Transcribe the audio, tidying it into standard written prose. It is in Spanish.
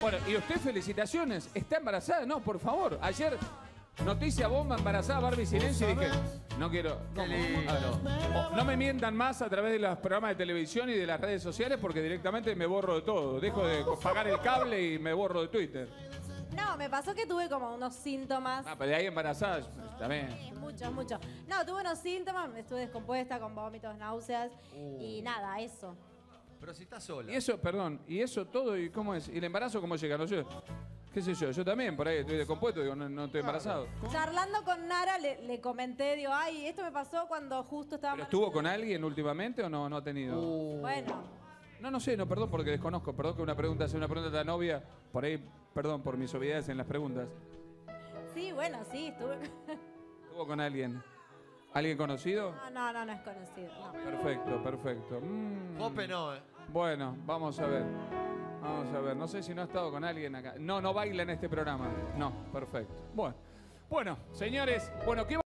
Bueno, y usted, felicitaciones. ¿Está embarazada? No, por favor. Ayer, noticia bomba, embarazada Barbie Silencio. Y dije, no quiero. ¿Cómo? No me mientan más a través de los programas de televisión y de las redes sociales porque directamente me borro de todo. Dejo de pagar el cable y me borro de Twitter. No, me pasó que tuve como unos síntomas. Ah, pero de ahí embarazada también. Sí, muchos, muchos. No, tuve unos síntomas, estuve descompuesta con vómitos, náuseas y nada, eso. Pero si estás sola. Y eso, perdón, y eso todo, ¿y cómo es? ¿Y el embarazo cómo llega? No sé. ¿Qué sé yo? Yo también, por ahí estoy descompuesto, digo, no estoy embarazado. Charlando con Nara le comenté, digo, ay, esto me pasó cuando justo estaba... ¿Pero estuvo con alguien últimamente o no ha tenido? Bueno. No sé, no, perdón porque desconozco. Perdón que una pregunta sea una pregunta de la novia. Por ahí, perdón por mis obviedades en las preguntas. Sí, bueno, sí, estuve... ¿Estuvo con alguien? ¿Alguien conocido? No es conocido. No. Perfecto, perfecto. Jope no, Bueno, vamos a ver. Vamos a ver. No sé si no ha estado con alguien acá. No baila en este programa. No, perfecto. Bueno, señores, bueno, ¿qué va?